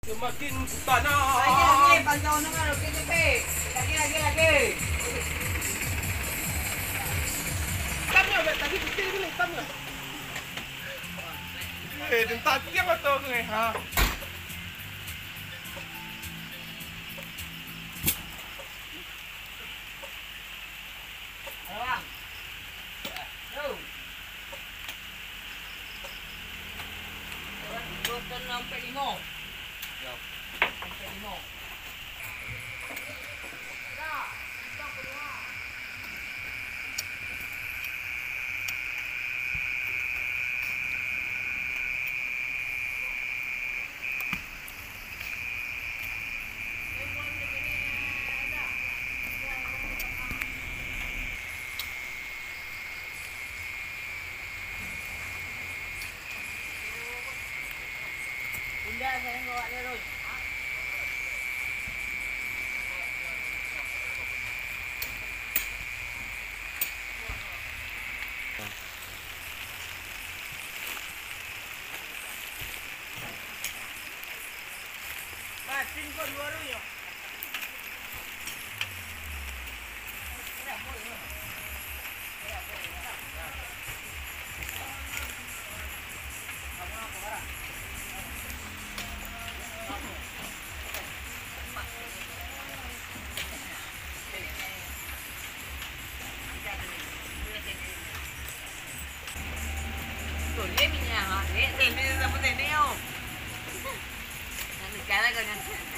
Semakin tanah. Lagi, pantau dengan okey tepi. Lagi. Hitamnya, tadi putih dulu hitamnya. Dan tadi yang kata aku ni. Ha. Bang. Yo. Botol sampai 5. Ya. Sampai 5. Dah. Stop keluar. Bunda saya bawa terus. Pasin pun baru ya. Tuh, dia minyak. Dia dapat ini. Nanti kala kan.